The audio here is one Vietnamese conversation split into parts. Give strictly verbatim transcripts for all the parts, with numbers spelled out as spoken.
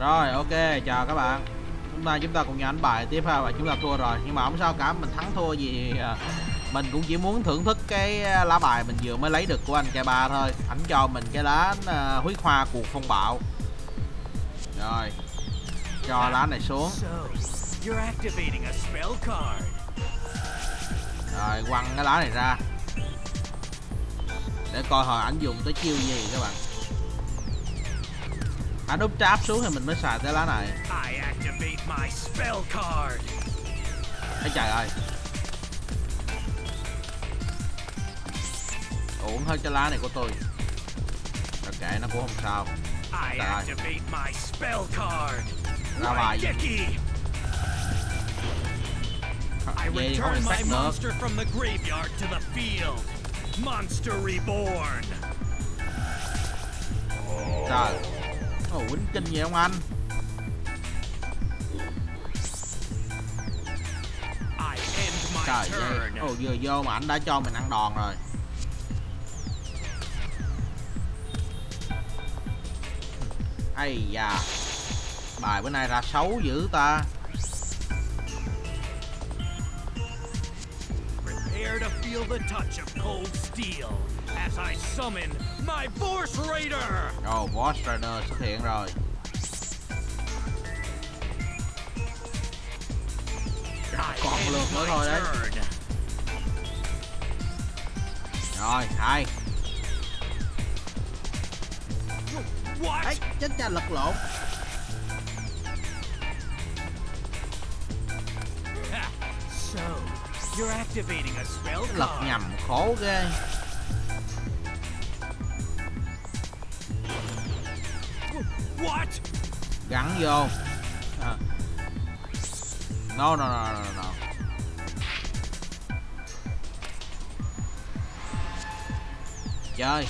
Rồi ok, chào các bạn. Hôm nay chúng ta cùng nhau đánh bài tiếp ha, và chúng ta thua rồi. Nhưng mà không sao cả, mình thắng thua gì mình cũng chỉ muốn thưởng thức cái lá bài mình vừa mới lấy được của anh K ba thôi. Ảnh cho mình cái lá uh, huyết hoa cuộc phong bạo. Rồi, cho lá này xuống. Rồi, quăng cái lá này ra để coi hồi ảnh dùng tới chiêu gì các bạn. Ảnh úp trap xuống thì mình mới xài tới lá này. Ây trời ơi, uổng hết cái lá này của tôi. Rồi kệ, nó cũng không sao. Trời ơi, ra bài gì gì không được phát được. Trời, ồ, quýnh kinh vậy không anh? Trời ơi, ồ, vừa vô mà anh đã cho mình ăn đòn rồi. Ây da, bài bữa nay ra xấu dữ ta. Prepare to feel the touch of cold steel as I summon my Force Raider. Ồ, oh, Force Raider xuất hiện rồi. Còn một lượt nữa thôi đấy. Rồi, hai. Ấy, chết cha, lật lộn. Lật nhầm khổ ghê. Gắn vô. À. No, no, no, no, no. Chơi.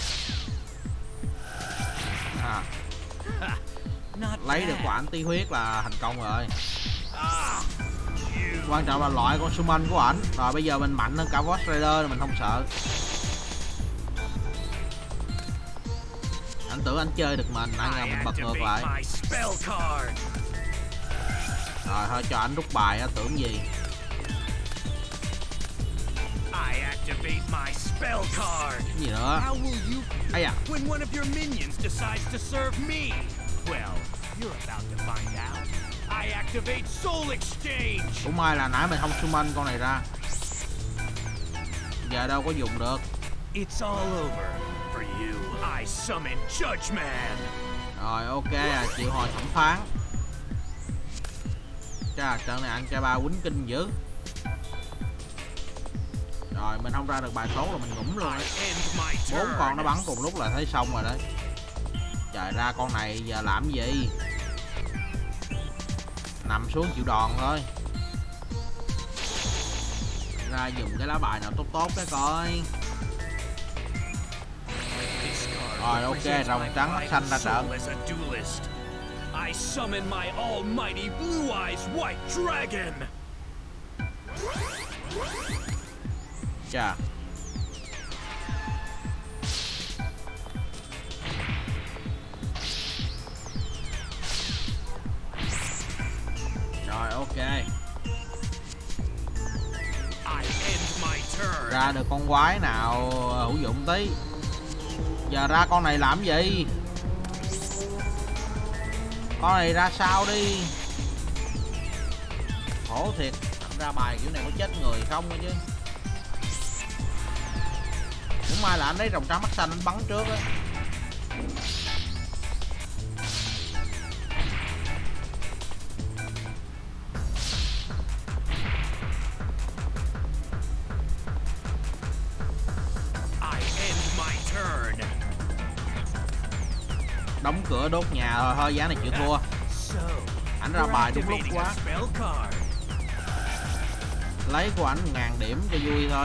À. Lấy được quả anti huyết là thành công rồi. Quan trọng là loại con summon của ảnh. Rồi bây giờ mình mạnh hơn cả Force Raider, mình không sợ. Anh tưởng anh chơi được mình, nãy giờ mình bật ngược lại. Rồi thôi cho anh rút bài á, tưởng gì. Cái gì nữa? Ây à. Cũng may là nãy mình không summon con này ra. Giờ đâu có dùng được. Rồi ok à, chịu hồi thẩm phán. Chà, trận này anh K ba quýnh kinh dữ. Rồi mình không ra được bài tốt là mình ngủm luôn đấy. Bốn con nó bắn cùng lúc là thấy xong rồi đấy. Trời, ra con này giờ làm gì? Nằm xuống chịu đòn thôi. Ra dùng cái lá bài nào tốt tốt cái coi. Rồi ok, rồng trắng mắt xanh ra trận. I summon my almighty blue eyes white dragon. Chà. Rồi ok. Ra được con quái nào hữu dụng tí. Giờ ra con này làm gì? Con này ra sao đi. Khổ thiệt. Ra bài kiểu này có chết người không chứ. Cũng may là anh lấy rồng trắng mắt xanh anh bắn trước á. Đóng cửa đốt nhà rồi, thôi giá này chịu thua. Ảnh ra bài đúng lúc quá. Lấy của ảnh ngàn điểm cho vui thôi.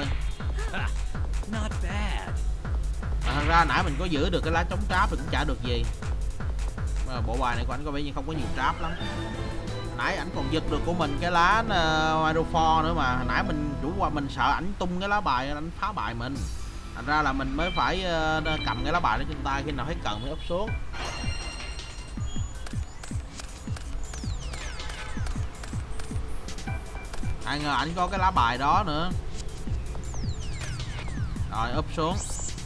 À, thật ra nãy mình có giữ được cái lá chống trap thì cũng chả được gì. Mà bộ bài này của ảnh có vẻ như không có nhiều trap lắm. Nãy ảnh còn giật được của mình cái lá uh, Hydrofor nữa mà. Nãy mình chủ qua mình sợ ảnh tung cái lá bài, ảnh phá bài mình. Thành ra là mình mới phải uh, cầm cái lá bài đó trên tay, khi nào thấy cần mới úp xuống. Ai ngờ ảnh có cái lá bài đó nữa. Rồi úp xuống.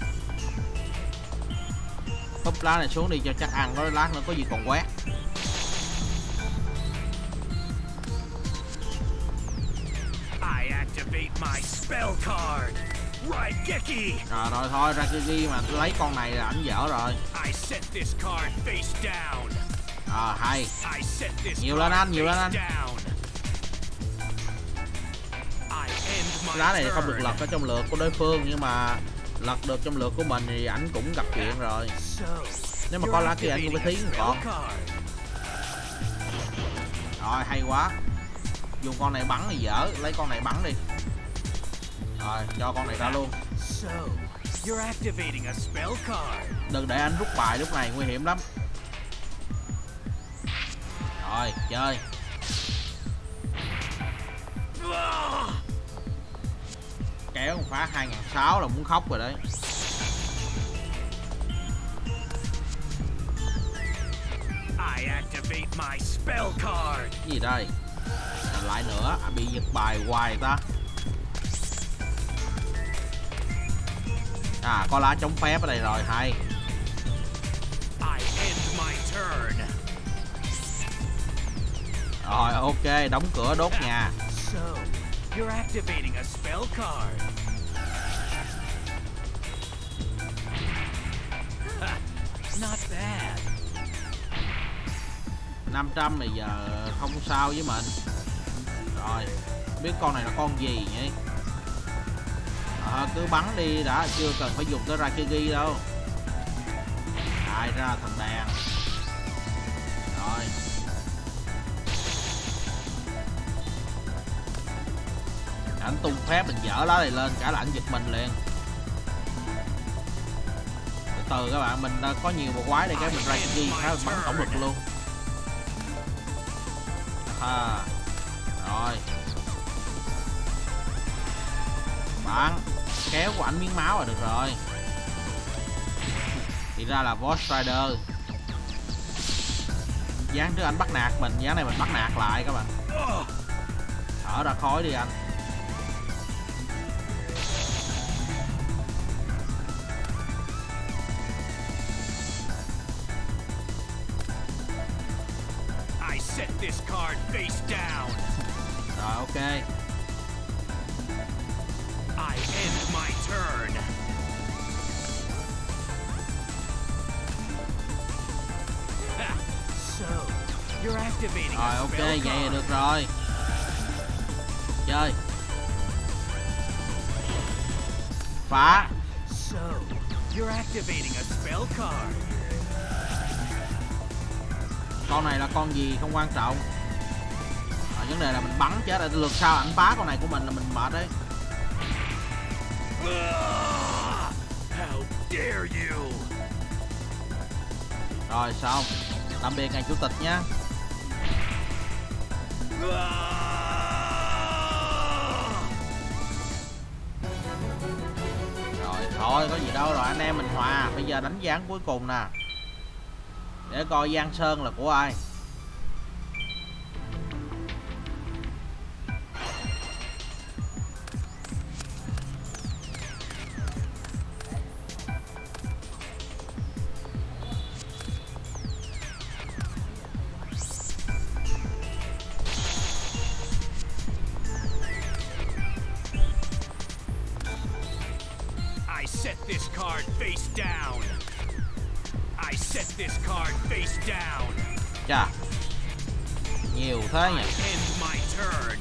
Úp lá này xuống đi cho chắc ăn, có lát nữa có gì còn quét. I activate my spell card. Raigeki. Rồi rồi thôi, Raigeki mà lấy con này là ảnh dở rồi. I set this card face down. Ờ hay. I set this Nhiều lên anh, nhiều lên anh. Lá này không được lật ở trong lượt của đối phương, nhưng mà lật được trong lượt của mình thì ảnh cũng gặp chuyện rồi. Nếu mà có lá kia anh cũng phải thí một con. Rồi hay quá. Dùng con này bắn thì dở, lấy con này bắn đi. Rồi cho con này ra luôn. Đừng để anh rút bài lúc này, nguy hiểm lắm. Rồi chơi. Kéo một phát hai nghìn sáu trăm là muốn khóc rồi đấy. I activate my spell card. Cái gì đây? À, lại nữa, à, bị giật bài hoài ta. À có lá chống phép ở đây rồi, hay. I end my turn. Rồi ok, đóng cửa đốt nhà. So, you're activating a spell card. Not bad. năm trăm bây giờ không sao với mình. Rồi, biết con này là con gì nhỉ? À, cứ bắn đi đã, chưa cần phải dùng tới Raigeki đâu. Ai ra thần đèn. Rồi. Ảnh tung phép mình dở lá này lên, cả là ảnh giật mình liền. Từ từ các bạn, mình có nhiều bộ quái đây, cái mình Raigeki khá là bắn tổng lực luôn. À, rồi. Bạn kéo của ảnh miếng máu là được rồi. Thì ra là Boss Rider. Dáng trước anh bắt nạt mình, dáng này mình bắt nạt lại các bạn. Thở ra khói đi anh. I set this card face down. Rồi ok. I end my turn. So, you're activating Rồi a ok, spell vậy là card. được rồi. Chơi. Phá. So, you're activating a spell card. Con này là con gì không quan trọng. À, vấn đề là mình bắn chết rồi, lượt sau ảnh phá con này của mình là mình mệt đấy. How dare you? Rồi xong. Tạm biệt ngài chủ tịch nhé. Rồi thôi có gì đâu rồi, anh em mình hòa. Bây giờ đánh gián cuối cùng nè, để coi Giang Sơn là của ai. I set this card face down. I set this card face down. Chà, nhiều thế nhỉ. I end my turn.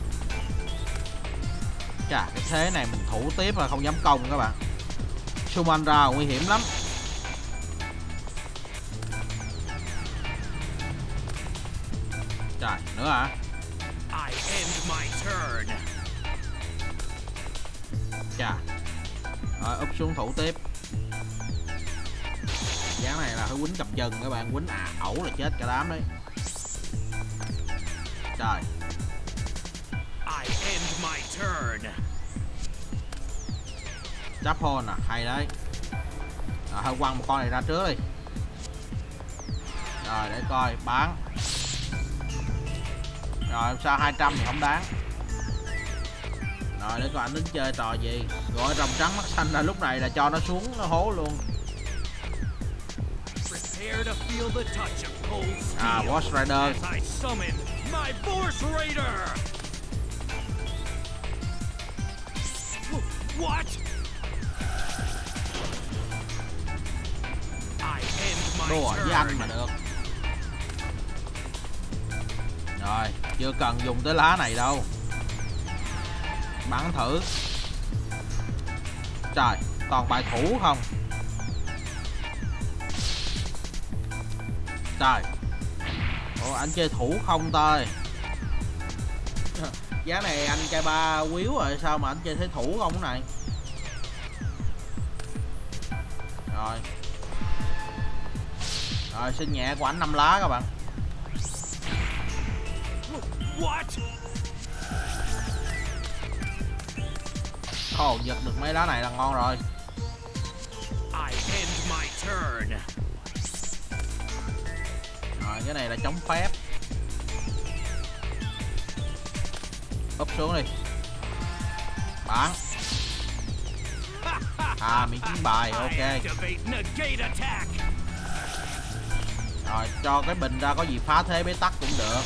Chà, cái thế này mình thủ tiếp là không dám công các bạn. Summon ra nguy hiểm lắm. Trời, nữa hả? I end my turn. Chà. Rồi úp xuống thủ tiếp. Dáng này là phải quýnh cặp chân các bạn, quýnh à ẩu là chết cả đám đấy. Trời. I end my turn. Giáp hôn à, hay đấy. Rồi hơi quăng một con này ra trước đi. Rồi để coi, bán. Rồi sao hai trăm thì không đáng. Rồi để coi anh tính chơi trò gì. Gọi rồng trắng mắt xanh là lúc này là cho nó xuống nó hố luôn. Prepare to feel the touch of cold steel. À, Boss Rider. As I summon my Force Raider. What? I end my Đùa với anh mà turn. được. Rồi, chưa cần dùng tới lá này đâu. Bắn thử. Trời, toàn bài thủ không. Trời. Ủa anh chơi thủ không thôi. Giá này anh chơi ba quýu rồi sao mà anh chơi thế thủ không cái này. Rồi. Rồi xin nhẹ của anh năm lá các bạn. What? Ồ, oh, giật được mấy lá này là ngon rồi. I end my turn. Rồi cái này là chống phép. Úp xuống đi. Bắn. À miếng chiến bài, ok. Activate negate attack. Rồi cho cái bình ra có gì phá thế bế tắc cũng được.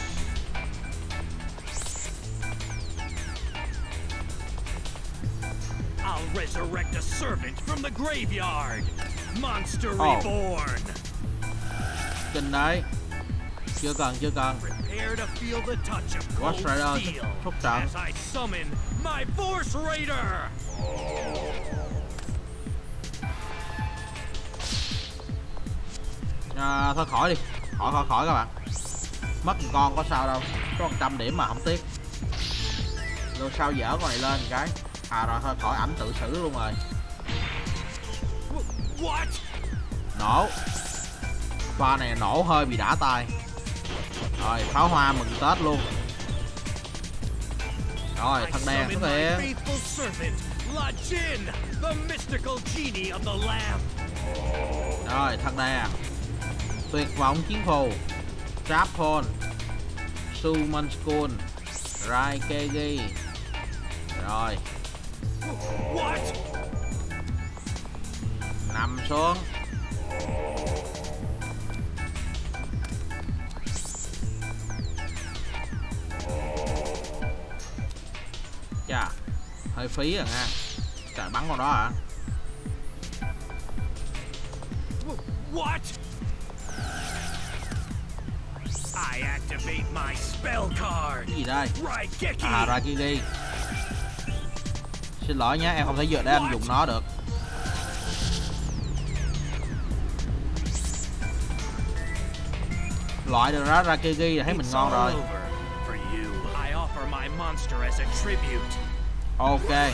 I'll resurrect a servant from the graveyard. Monster Oh. reborn. Kinh đấy. Chưa cần, chưa cần. Prepare to feel the touch of Boss cold Rider steel thúc trận. as I summon my Force Raider. À, thôi khỏi đi. Khỏi khỏi khỏi các bạn. Mất một con có sao đâu. Có một trăm điểm mà không tiếc. Rồi sao dở con này lên cái. À rồi thôi khỏi ảnh tự xử luôn rồi. What? Nổ. Pha này nổ hơi bị đã tay. Rồi pháo hoa mừng Tết luôn. Rồi I thằng đen summon xuất my hiện. faithful servant, La Jinn, the mystical genie of the lamp. Rồi thằng đen. Tuyệt vọng chiến phù. Trapon. Summon School. Raikegi. Rồi. What? Nằm xuống. Chà, hơi phí rồi nha. Trời bắn con đó hả? What? I activate my spell card. Cái gì đây? Raigeki. À Raikigi. Xin lỗi nhé, em không thể dựa để anh dùng nó được. Loại được đó Raikigi là thấy mình It's ngon all rồi. over. For you, I offer my monster as a tribute. Ok.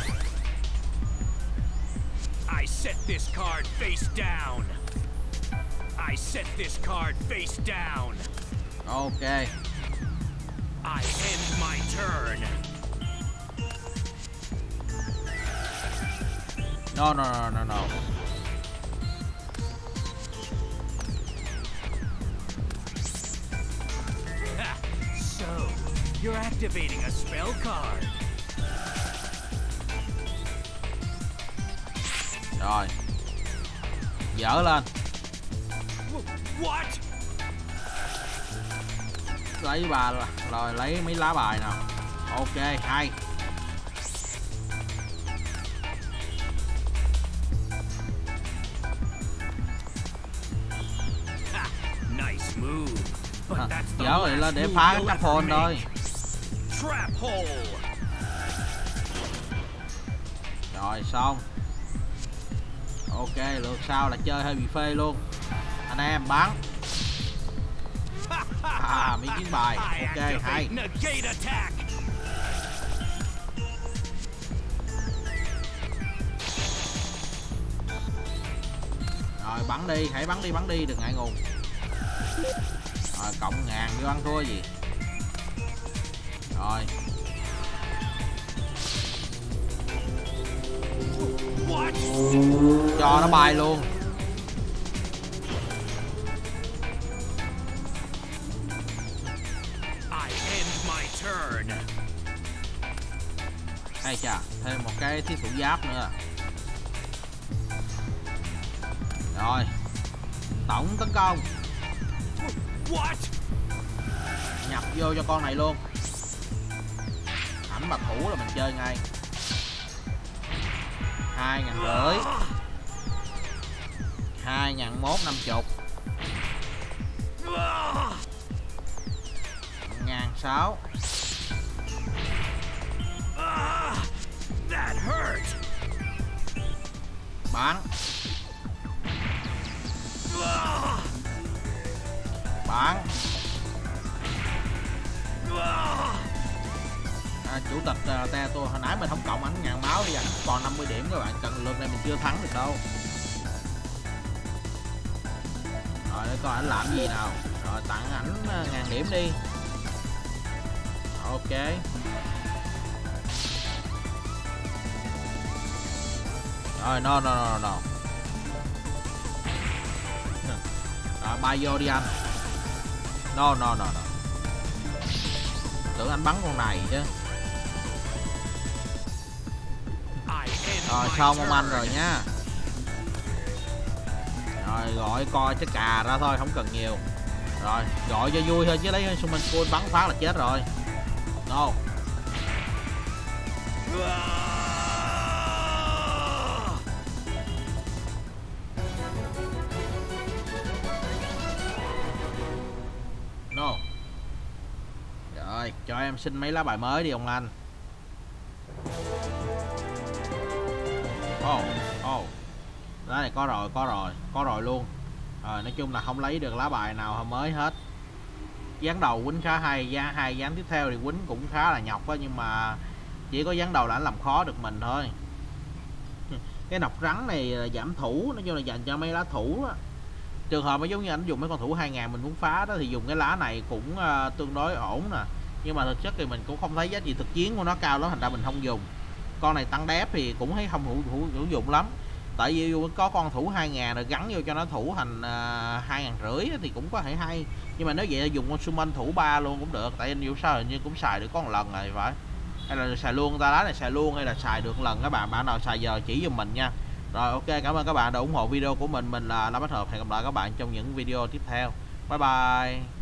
I set this card face down. I set this card face down. Ok. I end my turn. No no no no no. Ha, so, you're activating a spell card. Rồi. Dở lên. What? Lấy bà rồi lấy mấy lá bài nào. Ok, hay. Ha, nice move. But À, that's the dở rồi last lên để move phá cái you'll trap ever hole thôi. make. Trap hole. Rồi xong. Ok, lượt sau là chơi hơi bị phê luôn. Anh em bắn. À, miếng chiến bài. I Ok, activate hay. negate attack. Rồi bắn đi, hãy bắn đi, bắn đi, đừng ngại ngùng. Rồi cộng ngàn vô ăn thua gì. Rồi. What? Cho nó bay luôn. I end my turn. Ai chà, thêm một cái thiết thủ giáp nữa. Rồi, tổng tấn công. What? Nhập vô cho con này luôn. Ảnh mà thủ là mình chơi ngay. Hai ngàn rưỡi, hai ngàn mốt năm chục, ngàn sáu. That hurt. Bán. Bán. À, chủ tịch uh, te tôi hồi nãy mình không cộng ảnh ngàn máu đi, ảnh còn năm mươi điểm các bạn, cần lượt này mình chưa thắng được đâu. Rồi để coi ảnh làm gì nào. Rồi tặng ảnh uh, ngàn điểm đi. Ok. Rồi no no no no. Rồi bay vô đi anh. No no no no. Tưởng anh bắn con này chứ. Rồi xong ông anh rồi nha. Rồi gọi coi cái cà ra thôi, không cần nhiều. Rồi gọi cho vui thôi chứ lấy xung quanh cua bắn phát là chết rồi. No. No. Rồi cho em xin mấy lá bài mới đi ông anh. Ồ, oh, ồ oh. Lá này có rồi, có rồi, có rồi luôn. Rồi nói chung là không lấy được lá bài nào mới hết. Dán đầu quýnh khá hay, dán hai dán tiếp theo thì quýnh cũng khá là nhọc á, nhưng mà chỉ có dán đầu là làm khó được mình thôi. Cái nọc rắn này là giảm thủ, nói chung là dành cho mấy lá thủ á. Trường hợp mà giống như anh dùng mấy con thủ hai ngàn mình muốn phá đó thì dùng cái lá này cũng uh, tương đối ổn nè. Nhưng mà thực chất thì mình cũng không thấy giá trị thực chiến của nó cao lắm, thành ra mình không dùng. Con này tăng đép thì cũng thấy không hữu, hữu, hữu dụng lắm. Tại vì có con thủ hai ngàn rồi gắn vô cho nó thủ thành uh, hai ngàn rưỡi thì cũng có thể hay. Nhưng mà nếu vậy dùng con summon thủ ba luôn cũng được. Tại vì sao hình như cũng xài được có một lần rồi phải. Hay là xài luôn, ta lá này xài luôn hay là xài được lần các bạn. Bạn nào xài giờ chỉ giùm mình nha. Rồi ok, cảm ơn các bạn đã ủng hộ video của mình. Mình là Lâm Bách Hợp. Hẹn gặp lại các bạn trong những video tiếp theo. Bye bye.